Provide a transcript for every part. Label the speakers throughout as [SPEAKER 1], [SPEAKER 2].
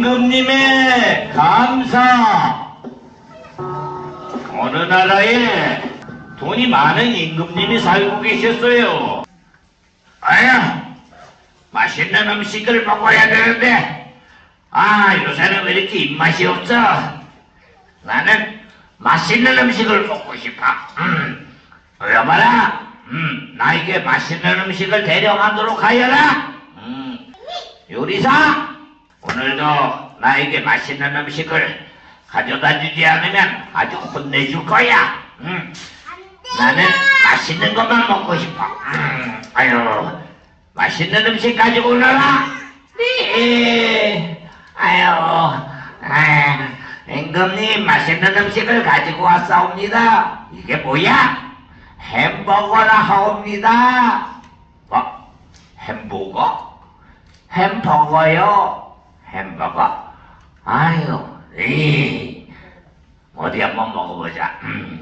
[SPEAKER 1] 임금님의 감사. 어느 나라에 돈이 많은 임금님이 살고 계셨어요. 아야, 맛있는 음식을 먹어야 되는데, 요새는 왜 이렇게 입맛이 없어? 나는 맛있는 음식을 먹고 싶어. 여봐라, 나에게 맛있는 음식을 대령하도록 하여라. 요리사, 오늘도 나에게 맛있는 음식을 가져다 주지 않으면 아주 혼내줄 거야. 나는 맛있는 것만 먹고 싶어. 아유, 맛있는 음식 가지고 오너라. 네. 임금님, 맛있는 음식을 가지고 왔사옵니다. 이게 뭐야? 햄버거라 하옵니다. 뭐? 햄버거? 햄버거요? 햄버거? 아유, 어디 한번 먹어보자.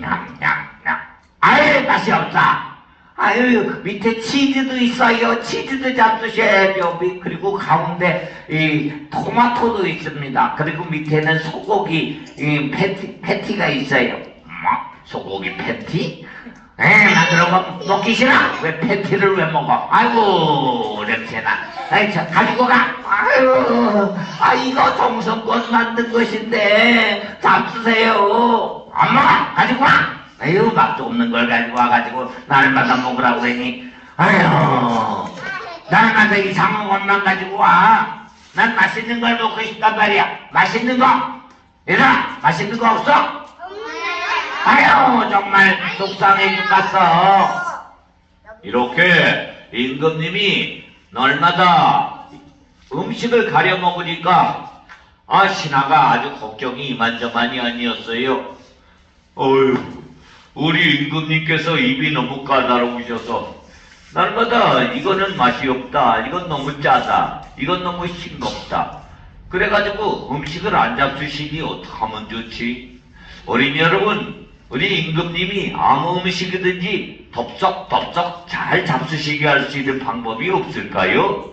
[SPEAKER 1] 아유, 맛이 없다. 아유, 밑에 치즈도 있어요. 치즈도 잡수셔야죠. 그리고 가운데 이 토마토도 있습니다. 그리고 밑에는 소고기 패티가 있어요. 뭐? 소고기 패티? 나 그런 거 먹기 싫어. 왜 패티를 왜 먹어? 아이고, 냄새나. 저 가지고 가. 아유, 이거 정성껏 만든 것인데 잡수세요. 안 먹어. 가지고 와. 아유, 맛도 없는 걸 가지고 와가지고 날마다 먹으라고 그러니. 아유, 날마다 이상한 것만 가지고 와. 난 맛있는 걸 먹고 싶단 말이야. 맛있는 거. 얘들아, 맛있는 거 없어? 아유, 정말 속상해 죽겠어. 이렇게 임금님이 날마다 음식을 가려 먹으니까 신하가 아주 걱정이 이만저만이 아니었어요. 어휴, 우리 임금님께서 입이 너무 까다로우셔서 날마다 이거는 맛이 없다, 이건 너무 짜다, 이건 너무 싱겁다, 그래가지고 음식을 안 잡수시니 어떡하면 좋지? 어린이 여러분, 우리 임금님이 아무 음식이든지 덥석덥석 잘 잡수시게 할 수 있는 방법이 없을까요?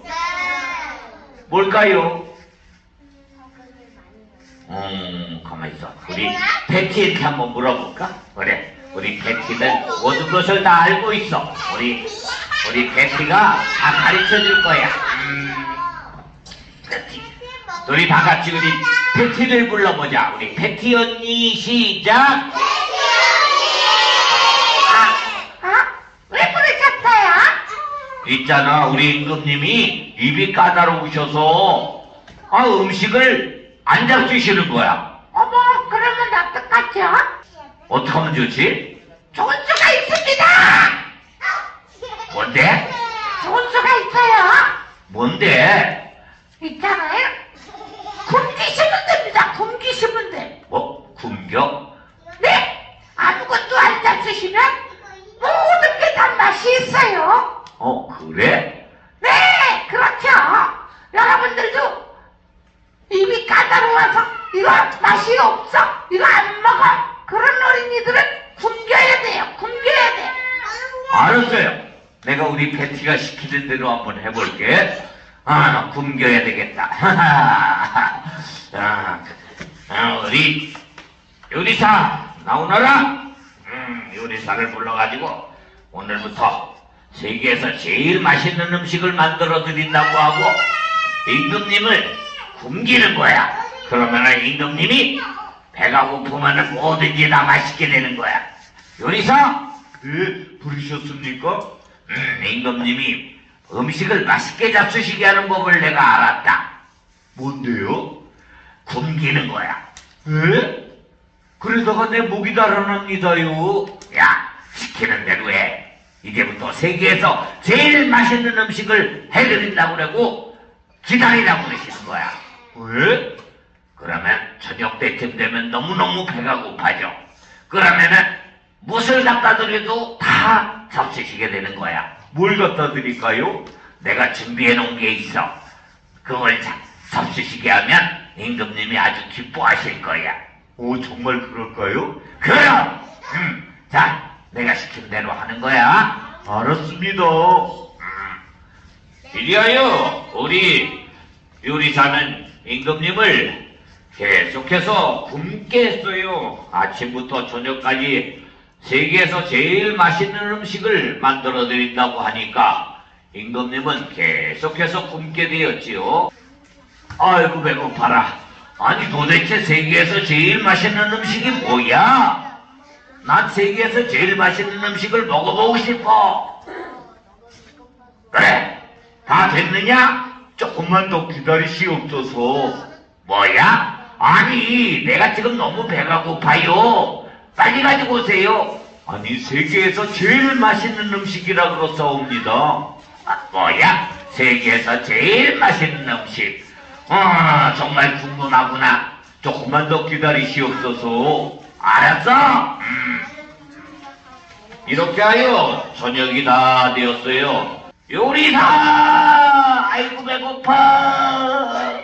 [SPEAKER 1] 뭘까요? 가만히 있어. 우리 패티한테 한번 물어볼까? 그래, 우리 패티는 모든 것을 다 알고 있어. 우리 패티가 다 가르쳐 줄 거야. 패티. 우리 다 같이 우리 패티를 불러보자. 우리 패티 언니, 시작!
[SPEAKER 2] 왜 부르셨어요?
[SPEAKER 1] 있잖아, 우리 임금님이 입이 까다로우셔서 음식을 안 잡수시는 거야.
[SPEAKER 2] 어머, 그러면 어떡하죠?
[SPEAKER 1] 어떡하면 좋지?
[SPEAKER 2] 좋은 수가 있습니다!
[SPEAKER 1] 뭔데?
[SPEAKER 2] 좋은 수가 있어요!
[SPEAKER 1] 뭔데?
[SPEAKER 2] 있잖아요? 굶기시면 됩니다, 굶기시면 돼.
[SPEAKER 1] 뭐? 굶겨?
[SPEAKER 2] 네! 아무것도 안 잡수시면 모든 게 다 맛이 있어요.
[SPEAKER 1] 그래?
[SPEAKER 2] 네, 그렇죠. 여러분들도 입이 까다로워서 이거 맛이 없어, 이거 안 먹어, 그런 어린이들은 굶겨야 돼요. 굶겨야 돼.
[SPEAKER 1] 알았어요. 내가 우리 패티가 시키는 대로 한번 해볼게. 굶겨야 되겠다. 우리 요리사 나오너라. 요리사를 불러가지고 오늘부터 세계에서 제일 맛있는 음식을 만들어 드린다고 하고 임금님을 굶기는 거야. 그러면은 임금님이 배가 고프면은 뭐든지 다 맛있게 되는 거야. 요리사? 네, 부르셨습니까? 임금님이 음식을 맛있게 잡수시게 하는 법을 내가 알았다. 뭔데요? 굶기는 거야. 에? 그러다가 내 목이 달아납니다요. 야, 시키는 대로 해. 이제부터 세계에서 제일 맛있는 음식을 해드린다고 그러고 기다리라고 그러시는 거야. 왜? 그러면 저녁 때쯤 되면 너무너무 배가 고파져. 그러면은 무엇을 갖다 드려도 다 잡수시게 되는 거야. 뭘 갖다 드릴까요? 내가 준비해 놓은 게 있어. 그걸 잡수시게 하면 임금님이 아주 기뻐하실 거야. 오, 정말 그럴까요? 그럼! 자, 내가 시킨 대로 하는 거야. 알았습니다. 이리하여 우리 요리사는 임금님을 계속해서 굶게 했어요. 아침부터 저녁까지 세계에서 제일 맛있는 음식을 만들어 드린다고 하니까 임금님은 계속해서 굶게 되었지요. 아이고 배고파라. 아니 도대체 세계에서 제일 맛있는 음식이 뭐야? 난 세계에서 제일 맛있는 음식을 먹어보고 싶어. 그래, 다 됐느냐? 조금만 더 기다리시옵소서. 뭐야? 아니 내가 지금 너무 배가 고파요. 빨리 가지고 오세요. 아니 세계에서 제일 맛있는 음식이라 그러사옵니다. 뭐야? 세계에서 제일 맛있는 음식. 정말 궁금하구나. 조금만 더 기다리시옵소서. 알았어? 이렇게 하여 저녁이 다 되었어요. 요리사! 아이고 배고파.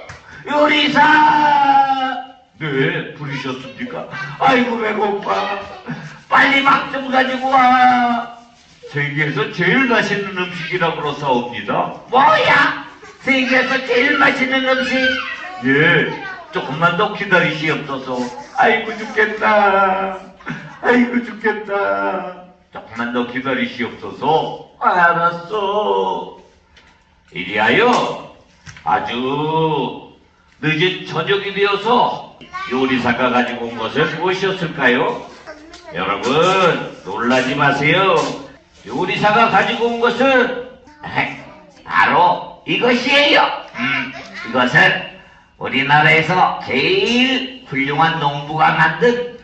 [SPEAKER 1] 요리사! 네, 부르셨습니까? 아이고 배고파. 빨리 막 좀 가지고 와. 세계에서 제일 맛있는 음식이라고 그러사옵니다. 뭐야? 세계에서 제일 맛있는 음식? 예, 조금만 더 기다리시옵소서. 아이고 죽겠다. 아이고 죽겠다. 조금만 더 기다리시옵소서. 알았어. 이리하여 아주 늦은 저녁이 되어서 요리사가 가지고 온 것은 무엇이었을까요? 여러분 놀라지 마세요. 요리사가 가지고 온 것은 바로 이것이에요. 이것은 우리나라에서 제일 훌륭한 농부가 만든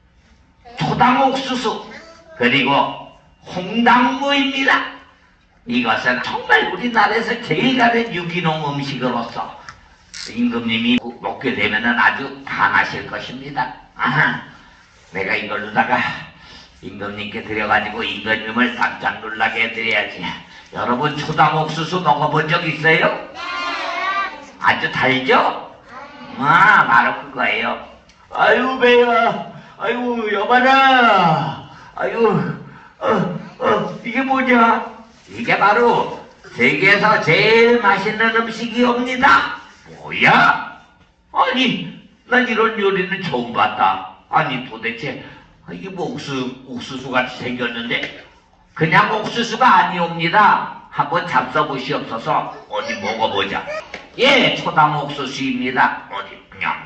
[SPEAKER 1] 초당옥수수 그리고 홍당무입니다. 이것은 정말 우리나라에서 제일 가는 유기농 음식으로서 임금님이 먹게 되면 아주 반하실 것입니다. 내가 이걸로다가 임금님께 드려가지고 임금님을 깜짝 놀라게 해드려야지. 여러분 초당옥수수 먹어본 적 있어요? 네. 아주 달죠? 바로 그거예요. 아유 배야. 아유 여봐라. 아유 이게 뭐냐? 이게 바로 세계에서 제일 맛있는 음식이옵니다. 뭐야? 아니 난 이런 요리는 처음 봤다. 아니 도대체 이게 뭐 옥수수같이 생겼는데 그냥 옥수수가 아니옵니다. 한번 잡숴보시옵소서. 어디 먹어보자. 예, 초당 옥수수입니다. 어디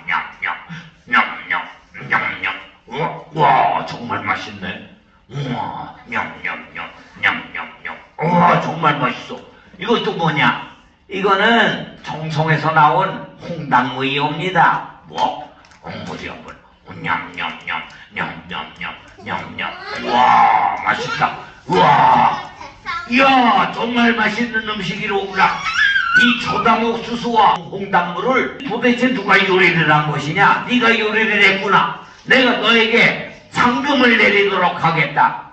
[SPEAKER 1] 냠냠냠 와 정말 맛있네. 우와 냠냠냠 우와 정말 맛있어. 이것도 뭐냐? 이거는 정성에서 나온 홍당무이옵니다. 뭐? 어디 한번 냠냠냠 우와 맛있다. 우와 이야 정말 맛있는 음식이로구나. 이 초당옥수수와 홍당무를 도대체 누가 요리를 한 것이냐? 네가 요리를 했구나. 내가 너에게 상금을 내리도록 하겠다.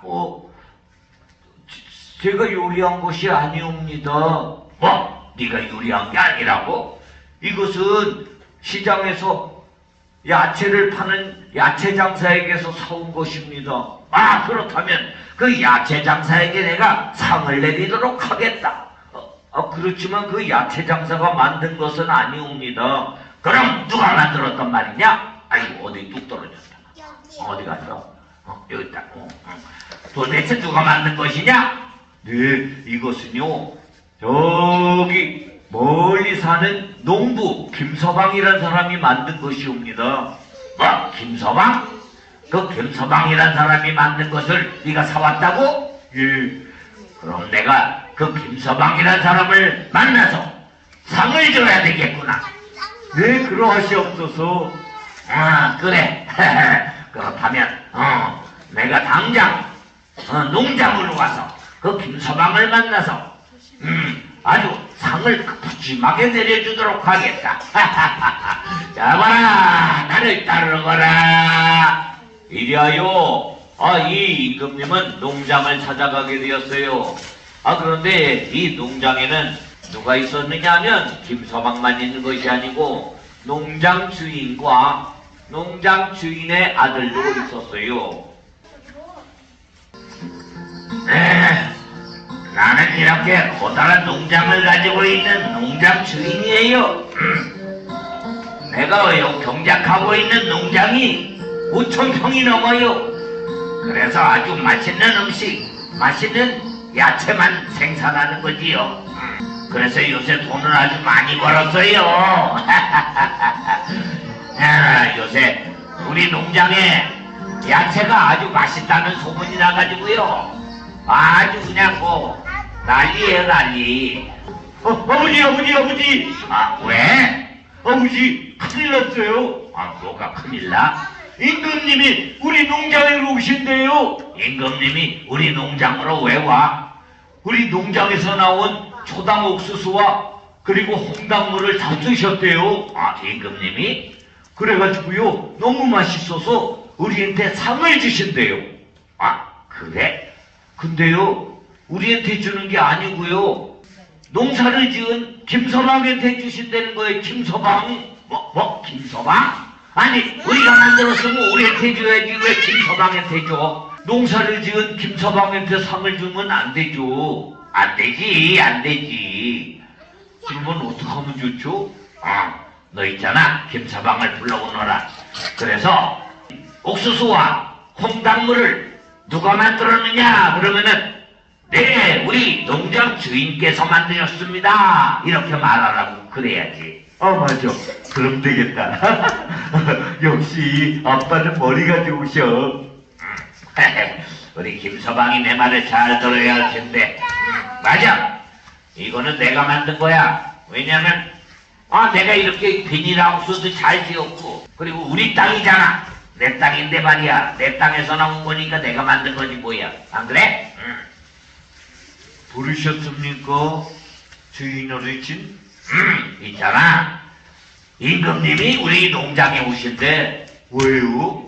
[SPEAKER 1] 제가 요리한 것이 아니옵니다. 뭐? 네가 요리한 게 아니라고? 이것은 시장에서 야채를 파는 야채 장사에게서 사온 것입니다. 그렇다면 그 야채 장사에게 내가 상을 내리도록 하겠다. 그렇지만 그 야채 장사가 만든 것은 아니옵니다. 그럼 누가 만들었단 말이냐? 아이고 어디 뚝 떨어졌다. 어디 갔어? 여기 있다. 도대체 누가 만든 것이냐? 네, 이것은요 저기 멀리 사는 농부 김서방이라는 사람이 만든 것이옵니다. 뭐? 김서방? 그 김서방이라는 사람이 만든 것을 네가 사왔다고? 예. 그럼 내가 그 김서방이라는 사람을 만나서 상을 줘야 되겠구나. 네, 그러하시옵소서. 그래. 그렇다면 내가 당장 농장으로 가서 그 김서방을 만나서 아주 상을 푸짐하게 내려주도록 하겠다. 자 봐라, 나를 따르거라. 이리하여 이 임금님은 농장을 찾아가게 되었어요. 그런데 이 농장에는 누가 있었느냐 하면 김서방만 있는 것이 아니고 농장 주인과 농장 주인의 아들도 있었어요. 나는 이렇게 커다란 농장을 가지고 있는 농장 주인이에요. 내가 경작하고 있는 농장이 5,000평이 넘어요. 그래서 아주 맛있는 음식, 맛있는 야채만 생산하는 거지요. 그래서 요새 돈을 아주 많이 벌었어요. 요새 우리 농장에 야채가 아주 맛있다는 소문이 나가지고요. 아주 그냥 뭐 난리예요, 난리.
[SPEAKER 3] 아버지!
[SPEAKER 1] 아, 왜?
[SPEAKER 3] 아버지, 큰일 났어요.
[SPEAKER 1] 아, 뭐가 큰일 나?
[SPEAKER 3] 임금님이 우리 농장에 오신대요.
[SPEAKER 1] 임금님이 우리 농장으로 왜 와?
[SPEAKER 3] 우리 농장에서 나온 초당 옥수수와 그리고 홍당무를 잡수셨대요.
[SPEAKER 1] 아, 임금님이?
[SPEAKER 3] 그래가지고요, 너무 맛있어서 우리한테 상을 주신대요.
[SPEAKER 1] 아, 그래?
[SPEAKER 3] 근데요, 우리한테 주는 게 아니고요, 농사를 지은 김서방한테 주신다는 거예요. 김서방.
[SPEAKER 1] 김서방? 아니, 우리가 만들었으면 우리한테 줘야지 왜 김서방한테 줘?
[SPEAKER 3] 농사를 지은 김서방한테 상을 주면 안 되죠.
[SPEAKER 1] 안 되지.
[SPEAKER 3] 그러면 어떡하면 좋죠?
[SPEAKER 1] 너 있잖아, 김서방을 불러오너라. 그래서 옥수수와 홍당무를 누가 만들었느냐? 그러면은 네, 우리 농장 주인께서 만드셨습니다. 이렇게 말하라고 그래야지.
[SPEAKER 3] 맞아. 그럼 되겠다. 역시 아빠는 머리가 좋으셔.
[SPEAKER 1] 우리 김서방이 내 말을 잘 들어야 할 텐데. 맞아. 이거는 내가 만든 거야. 왜냐면 내가 이렇게 비닐하우스도 잘 지었고, 그리고 우리 땅이잖아. 내 땅인데 말이야. 내 땅에서 나온 거니까 내가 만든 거지 뭐야. 안 그래?
[SPEAKER 3] 부르셨습니까? 주인 어르신?
[SPEAKER 1] 있잖아. 임금님이 우리 농장에 오신대.
[SPEAKER 3] 왜요?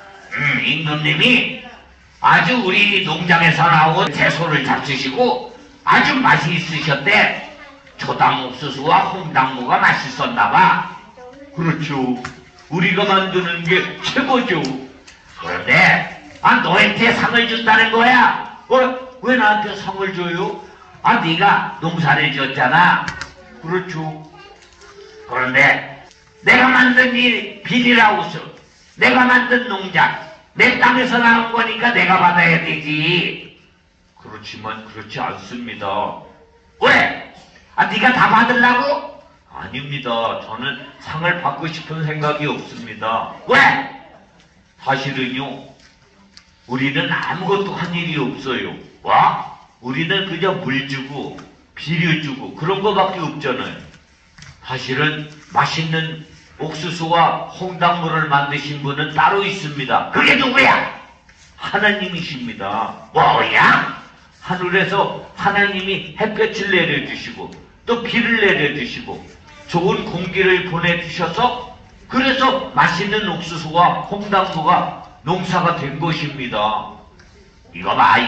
[SPEAKER 1] 임금님이 아주 우리 농장에서 나온 채소를 잡수시고 아주 맛이 있으셨대. 초당 옥수수와 홍당무가 맛있었나봐.
[SPEAKER 3] 그렇죠. 우리가 만드는 게 최고죠.
[SPEAKER 1] 그런데 너한테 상을 준다는 거야.
[SPEAKER 3] 왜 나한테 상을 줘요?
[SPEAKER 1] 네가 농사를 지었잖아.
[SPEAKER 3] 그렇죠.
[SPEAKER 1] 그런데 내가 만든 이 비닐하우스, 내가 만든 농장, 내 땅에서 나온 거니까 내가 받아야 되지.
[SPEAKER 3] 그렇지만 그렇지 않습니다.
[SPEAKER 1] 왜? 네가 다 받으려고?
[SPEAKER 3] 아닙니다. 저는 상을 받고 싶은 생각이 없습니다.
[SPEAKER 1] 왜?
[SPEAKER 3] 사실은요, 우리는 아무것도 한 일이 없어요.
[SPEAKER 1] 뭐?
[SPEAKER 3] 우리는 그저 물 주고 비료 주고 그런 거밖에 없잖아요. 사실은 맛있는 옥수수와 홍당무를 만드신 분은 따로 있습니다.
[SPEAKER 1] 그게 누구야?
[SPEAKER 3] 하나님이십니다.
[SPEAKER 1] 뭐야?
[SPEAKER 3] 하늘에서 하나님이 햇볕을 내려주시고 또 비를 내려주시고 좋은 공기를 보내주셔서 그래서 맛있는 옥수수와 홍당무가 농사가 된 것입니다.
[SPEAKER 1] 이거 봐.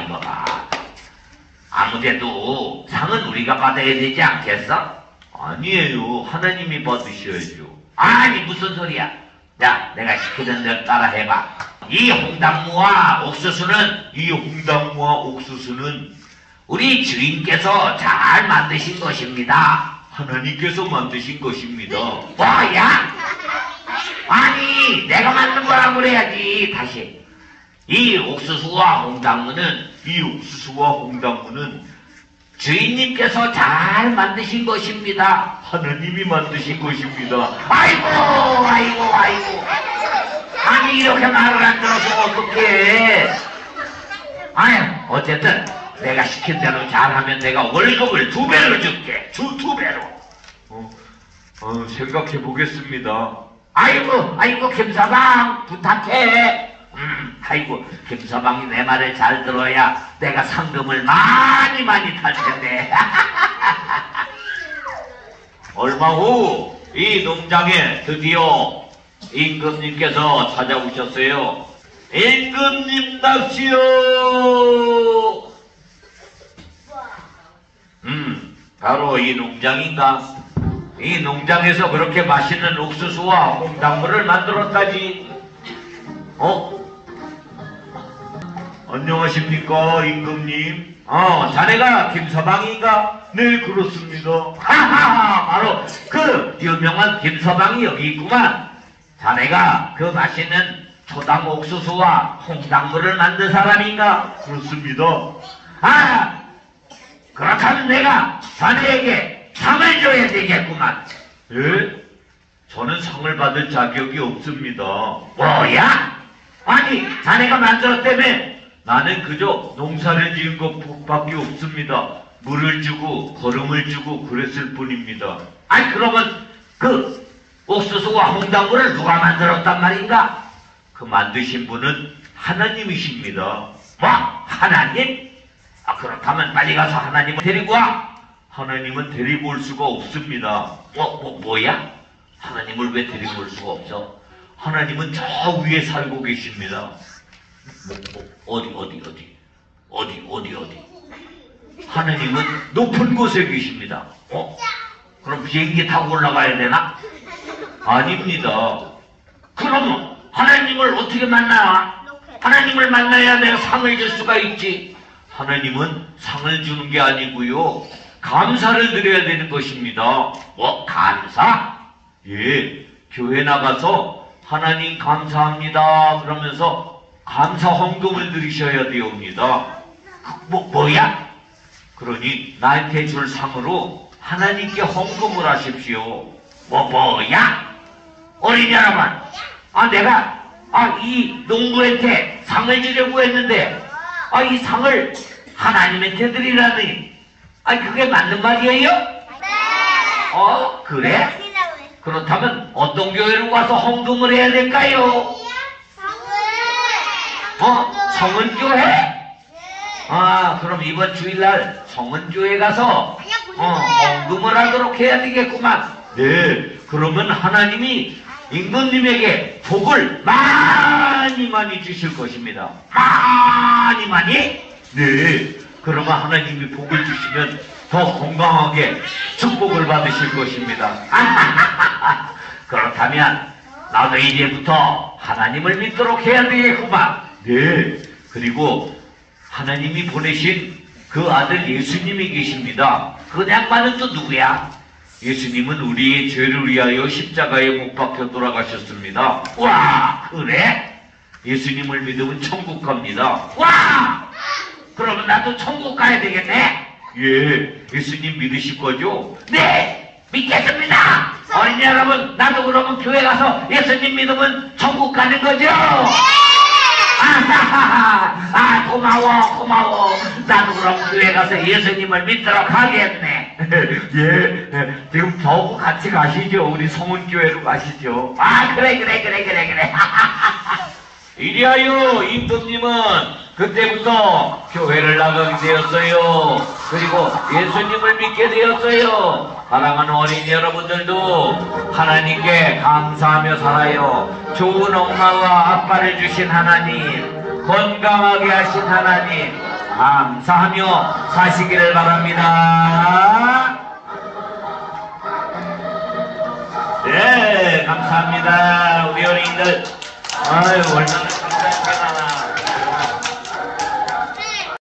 [SPEAKER 1] 아무데도 상은 우리가 받아야 되지 않겠어?
[SPEAKER 3] 아니에요. 하나님이 받으셔야죠.
[SPEAKER 1] 아니, 무슨 소리야? 자, 내가 시키는 대로 따라 해봐. 이 홍당무와 옥수수는 우리 주인께서 잘 만드신 것입니다.
[SPEAKER 3] 하나님께서 만드신 것입니다.
[SPEAKER 1] 뭐야? 아니, 내가 만든 거라고 그래야지. 다시. 이 옥수수와 홍당무는 주인님께서 잘 만드신 것입니다.
[SPEAKER 3] 하나님이 만드신 것입니다.
[SPEAKER 1] 아이고. 아니, 이렇게 말을 안 들었으면 어떡해. 아니, 어쨌든 내가 시킨 대로 잘하면 내가 월급을 2배로 줄게. 2배로.
[SPEAKER 3] 생각해 보겠습니다.
[SPEAKER 1] 아이고, 김서방, 부탁해. 아이고, 김서방이 내 말을 잘 들어야 내가 상금을 많이 탈 텐데.
[SPEAKER 3] 얼마 후 이 농장에 드디어 임금님께서 찾아오셨어요. 임금님답시오.
[SPEAKER 1] 바로 이 농장인가? 이 농장에서 그렇게 맛있는 옥수수와 홍당무를 만들었다지.
[SPEAKER 3] 안녕하십니까, 임금님?
[SPEAKER 1] 자네가 김서방인가?
[SPEAKER 3] 네, 그렇습니다.
[SPEAKER 1] 하하하, 바로 그 유명한 김서방이 여기 있구만. 자네가 그 맛있는 초당 옥수수와 홍당무를 만든 사람인가?
[SPEAKER 3] 그렇습니다.
[SPEAKER 1] 그렇다면 내가 자네에게 상을 줘야 되겠구만.
[SPEAKER 3] 예? 저는 상을 받을 자격이 없습니다.
[SPEAKER 1] 뭐야? 아니, 자네가 만들었다며?
[SPEAKER 3] 나는 그저 농사를 지은 것밖에 없습니다. 물을 주고 거름을 주고 그랬을 뿐입니다.
[SPEAKER 1] 아니, 그러면 그 옥수수와 홍당무를 누가 만들었단 말인가?
[SPEAKER 3] 그 만드신 분은 하나님이십니다.
[SPEAKER 1] 뭐? 하나님? 그렇다면 빨리 가서 하나님을 데리고 와.
[SPEAKER 3] 하나님은 데리고 올 수가 없습니다.
[SPEAKER 1] 뭐야? 하나님을 왜 데리고 올 수가 없어?
[SPEAKER 3] 하나님은 저 위에 살고 계십니다.
[SPEAKER 1] 어디?
[SPEAKER 3] 하나님은 높은 곳에 계십니다.
[SPEAKER 1] 그럼 비행기 타고 올라가야 되나?
[SPEAKER 3] 아닙니다.
[SPEAKER 1] 그럼 하나님을 어떻게 만나? 하나님을 만나야 내가 상을 줄 수가 있지.
[SPEAKER 3] 하나님은 상을 주는 게 아니고요. 감사를 드려야 되는 것입니다.
[SPEAKER 1] 감사?
[SPEAKER 3] 예, 교회 나가서 하나님 감사합니다 그러면서 감사 헌금을 드리셔야 되옵니다.
[SPEAKER 1] 뭐야?
[SPEAKER 3] 그러니 나한테 줄 상으로 하나님께 헌금을 하십시오.
[SPEAKER 1] 뭐야? 어린이 여러분, 내가 이 농부한테 상을 주려고 했는데 이 상을 하나님한테 드리라니 그게 맞는 말이에요? 그래? 그렇다면 어떤 교회로 가서 헌금을 해야 될까요? 성은교회? 그럼 이번 주일날 성은교회 가서 헌금을 하도록 해야 되겠구만.
[SPEAKER 3] 네, 그러면 하나님이 임금님에게 복을 많이 주실 것입니다.
[SPEAKER 1] 많이?
[SPEAKER 3] 네, 그러면 하나님이 복을 주시면 더 건강하게 축복을 받으실 것입니다.
[SPEAKER 1] 그렇다면 나도 이제부터 하나님을 믿도록 해야 되겠구만.
[SPEAKER 3] 네, 그리고 하나님이 보내신 그 아들 예수님이 계십니다.
[SPEAKER 1] 그 양반은 또 누구야?
[SPEAKER 3] 예수님은 우리의 죄를 위하여 십자가에 못 박혀 돌아가셨습니다.
[SPEAKER 1] 와, 그래?
[SPEAKER 3] 예수님을 믿으면 천국 갑니다.
[SPEAKER 1] 와! 그러면 나도 천국 가야 되겠네?
[SPEAKER 3] 예, 예수님 믿으실 거죠?
[SPEAKER 1] 네! 믿겠습니다! 어린이 여러분, 나도 그러면 교회 가서 예수님 믿으면 천국 가는 거죠? 고마워. 나도 그럼 교회 가서 예수님을 믿도록 하겠네.
[SPEAKER 3] 예, 지금 저하고 같이 가시죠. 우리 성은교회로 가시죠.
[SPEAKER 1] 그래.
[SPEAKER 3] 이리하여 임금님은 그때부터 교회를 나가게 되었어요. 그리고 예수님을 믿게 되었어요. 사랑하는 어린이 여러분들도 하나님께 감사하며 살아요. 좋은 엄마와 아빠를 주신 하나님, 건강하게 하신 하나님, 감사하며 사시기를 바랍니다. 네, 감사합니다. 우리 어린이들. 아유, 얼마나.